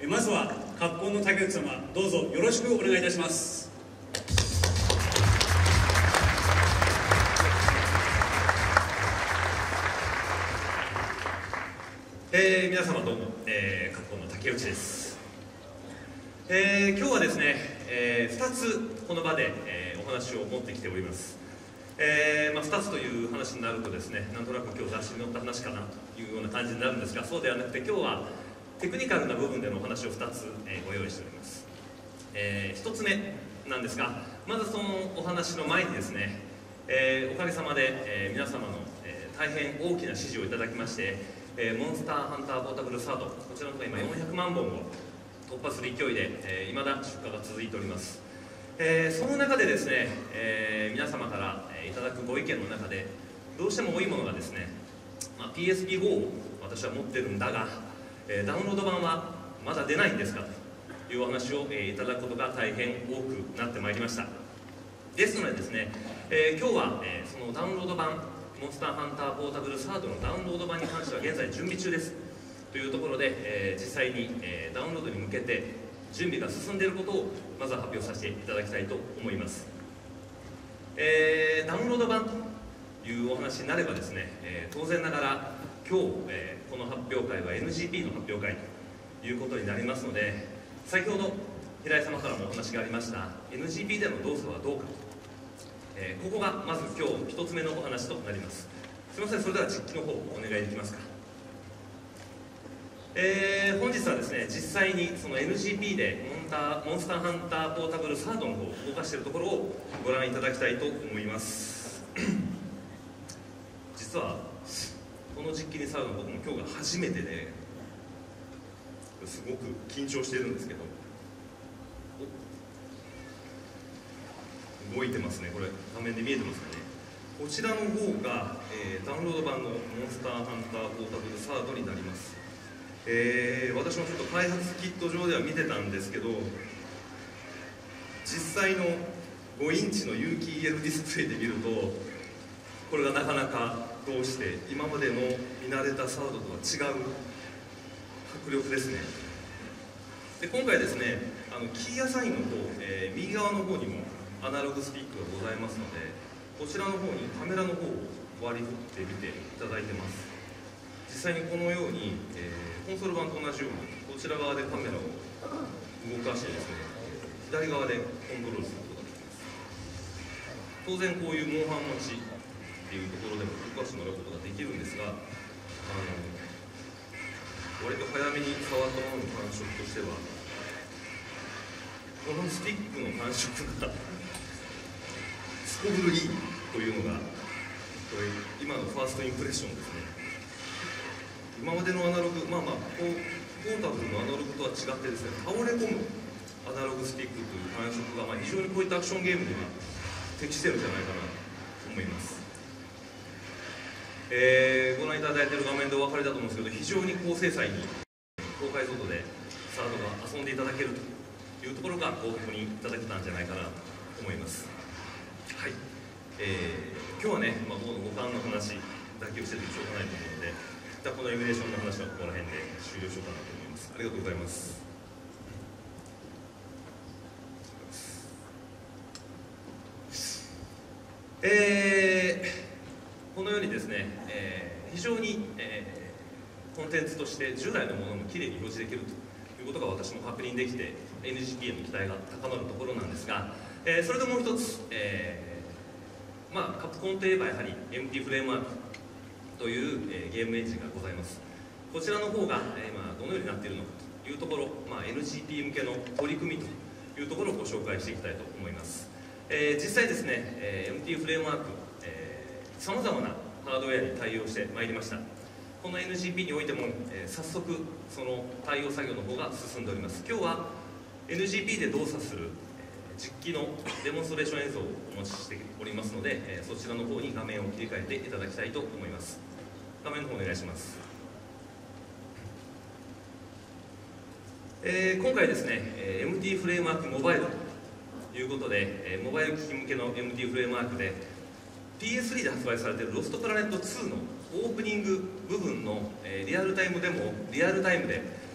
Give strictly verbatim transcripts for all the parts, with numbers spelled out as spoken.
まずはカプコンの竹内様、どうぞよろしくお願いいたします。 えー、皆様どうも、えー、カプコンの竹内です。えー、今日はですね、えー、ふたつこの場で、えー、お話を持ってきております。えーまあ、ふたつという話になるとですね、なんとなく今日雑誌に載った話かなというような感じになるんですが、そうではなくて今日はテクニカルな部分でのお話をふたつ、えー、ご用意しております。えー、ひとつめなんですが、まずそのお話の前にですね、えー、おかげさまで、えー、皆様の、えー、大変大きな支持をいただきまして、えー、モンスターハンターポータブルサード、こちらの方が今よんひゃくまんぼんを突破する勢いで、えー、未だ出荷が続いております。えー、その中でですね、えー、皆様から、えー、いただくご意見の中でどうしても多いものがですね、まあ、ピーエスピーフォー を私は持ってるんだが、えー、ダウンロード版はまだ出ないんですかというお話を、えー、いただくことが大変多くなってまいりました。ですのでですね、えー、今日は、えー、そのダウンロード版モンスターハンターポータブルサードのダウンロード版に関しては現在準備中ですというところで、えー、実際に、えー、ダウンロードに向けて準備が進んでいることをまずは発表させていただきたいと思います。えー、ダウンロード版というお話になればですね、えー、当然ながら今日、えー、この発表会は エヌジーピー の発表会ということになりますので、先ほど平井様からもお話がありました エヌジーピー での動作はどうか、えー、ここがまず今日ひとつめのお話となります。すみません、それでは実機の方お願いできますか。えー、本日はですね、実際にその エヌジーピー でモンターモンスターハンターポータブルサードの方を動かしているところをご覧いただきたいと思います。実はこの実機に触るの僕も今日が初めてですごく緊張しているんですけど、動いてますね。これ画面で見えてますかね。こちらの方が、えー、ダウンロード版のモンスターハンターポータブルサードになります。えー、私もちょっと開発キット上では見てたんですけど、実際のごインチの有機 イーエル ディスプレイで見るとこれがなかなかどうして今までの見慣れたサウドとは違う迫力ですね。で今回ですね、あのキーアサインの方、えー、右側の方にもアナログスティックがございますので、こちらの方にカメラの方を割り振ってみていただいてます。実際にこのように、えー、コンソール版と同じようにこちら側でカメラを動かしてですね、左側でコントロールすることができます。当然こういうモンハン持ちっていうところでも動かしてもらうことができるんですが、あの割と早めに触ったものの感触としては、このスティックの感触がすこぶるいいというのがこれ今のファーストインプレッションですね。今までのアナログ、まあまあポータブルのアナログとは違ってですね、倒れ込むアナログスティックという感触が、まあ、非常にこういったアクションゲームには適してるんじゃないかなと思います。えー、ご覧いただいている画面でお分かりだと思うんですけど、非常に高精細に高解像度でサードが遊んでいただけるというところがご確認いただけたんじゃないかなと思います。はい、えー、今日はね、まあ、この五感の話だけをしててしょうがないと思うので、このエミュレーションの話はここら辺で終了しようかなと思います。ありがとうございます。えー、このようにですね、えー、非常に、えー、コンテンツとして従来のものもきれいに表示できるということが私も確認できて エヌジーピー への期待が高まるところなんですが、えー、それでもう一つ、えー、まあカプコンといえばやはり エムティー フレームワークという、えー、ゲームエンジンがございます。こちらの方が、えーまあ、どのようになっているのかというところ、まあ、エヌジーピー 向けの取り組みというところをご紹介していきたいと思います。えー、実際ですね、えー、エムティー フレームワークさまざまなハードウェアに対応してまいりました。この エヌジーピー においても、えー、早速その対応作業の方が進んでおります。今日は エヌジーピー で動作する実機のデモンストレーション映像をお持ちしておりますので、えー、そちらの方に画面を切り替えていただきたいと思います。画面の方お願いします。えー、今回ですね、えー、エムティー フレームワークモバイルということで、えー、モバイル機器向けの エムティー フレームワークで ピーエススリー で発売されているロストプラネットツーのオープニング部分の、えー、リアルタイムデモをリアルタイムで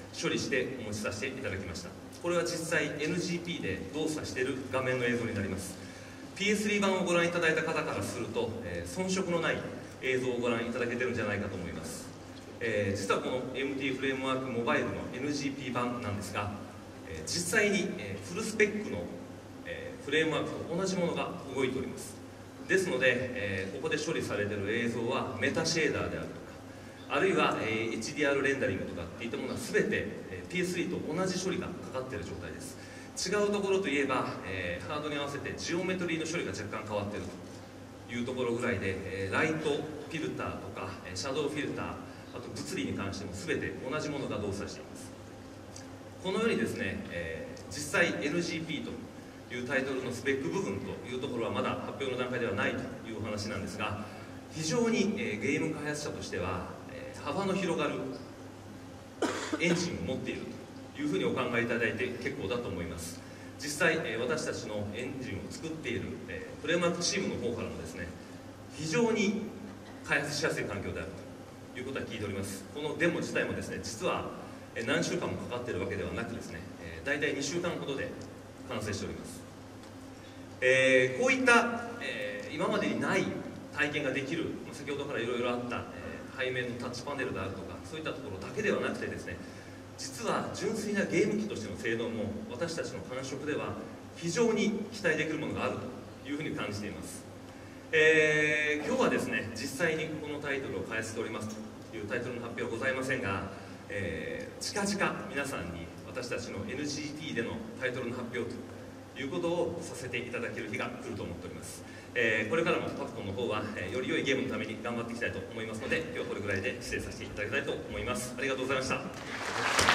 処理してお持ちさせていただきました。これは実際 エヌジーピー で動作している画面の映像になります。 ピーエススリー 版をご覧いただいた方からすると、えー、遜色のない映像をご覧いただけてるんじゃないかと思います。えー、実はこの エムティー フレームワークモバイルの エヌジーピー 版なんですが、えー、実際に、えー、フルスペックの、えー、フレームワークと同じものが動いております。ですので、えー、ここで処理されている映像はメタシェーダーであるとか、あるいは、えー、エイチディーアール レンダリングとかっていったものは全て、えー、ピーエススリー と同じ処理がかかっている状態です。違うところといえば、えー、ハードに合わせてジオメトリーの処理が若干変わっているというところぐらいで、えー、ライトフィルターとかシャドウフィルター、あと物理に関しても全て同じものが動作しています。このようにですね、えー、実際 エヌジーピー というタイトルのスペック部分というところはまだ発表の段階ではないというお話なんですが、非常に、えー、ゲーム開発者としては、えー、幅の広がるエンジンを持っているというふうにお考えいただいて結構だと思います。実際、えー、私たちのエンジンを作っている、えー、フレームワークチームの方からもですね、非常に開発しやすい環境であるということは聞いております。このデモ自体もですね、実は何週間もかかっているわけではなくですね、えー、大体にしゅうかんほどで完成しております。えー、こういった、えー、今までにない体験ができる、先ほどからいろいろあった、えー、背面のタッチパネルであるとか、そういったところだけではなくてですね、実は純粋なゲーム機としての性能も私たちの感触では非常に期待できるものがあるというふうに感じています。えー、今日はですね、実際にこのタイトルを開発しておりますというタイトルの発表はございませんが、えー、近々皆さんに私たちの エヌジーティー でのタイトルの発表ということをさせていただける日が来ると思っております。えー、これからもパプコンの方は、えー、より良いゲームのために頑張っていきたいと思いますので、今日はこれぐらいで失礼させていただきたいと思います。ありがとうございました。